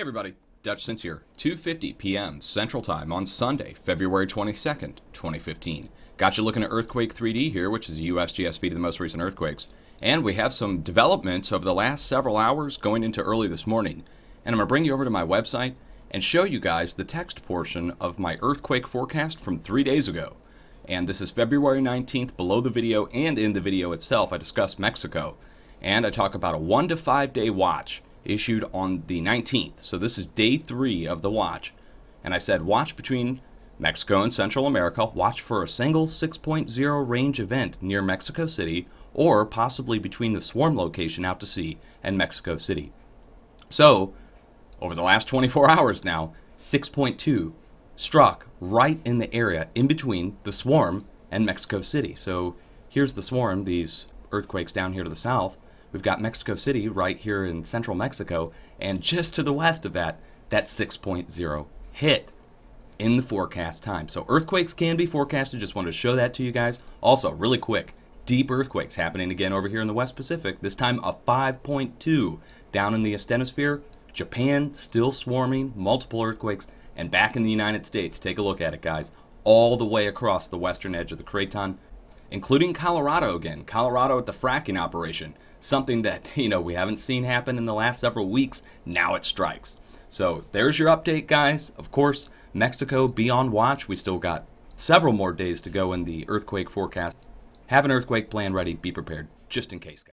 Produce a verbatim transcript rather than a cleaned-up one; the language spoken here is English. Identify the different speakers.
Speaker 1: everybody, Dutch Sense here. two fifty p m Central Time on Sunday, February twenty-second, twenty fifteen. Got you looking at Earthquake three D here, which is a U S G S feed of the most recent earthquakes. And we have some developments over the last several hours going into early this morning. And I'm going to bring you over to my website and show you guys the text portion of my earthquake forecast from three days ago. And this is February nineteenth. Below the video and in the video itself, I discuss Mexico. And I talk about a one to five day watch issued on the nineteenth. So this is day three of the watch. And I said watch between Mexico and Central America. Watch for a single six point zero range event near Mexico City, or possibly between the swarm location out to sea and Mexico City. So over the last twenty-four hours now, six point two struck right in the area in between the swarm and Mexico City. So here's the swarm, these earthquakes down here to the south. We've got Mexico City right here in central Mexico, and just to the west of that, that six point zero hit in the forecast time. So earthquakes can be forecasted. Just wanted to show that to you guys. Also, really quick, deep earthquakes happening again over here in the West Pacific. This time a five point two down in the asthenosphere. Japan still swarming, multiple earthquakes, and back in the United States. Take a look at it, guys. All the way across the western edge of the craton, including Colorado again. Colorado at the fracking operation. Something that, you know, we haven't seen happen in the last several weeks. Now it strikes. So there's your update, guys. Of course, Mexico, be on watch. We still got several more days to go in the earthquake forecast. Have an earthquake plan ready. Be prepared, just in case, guys.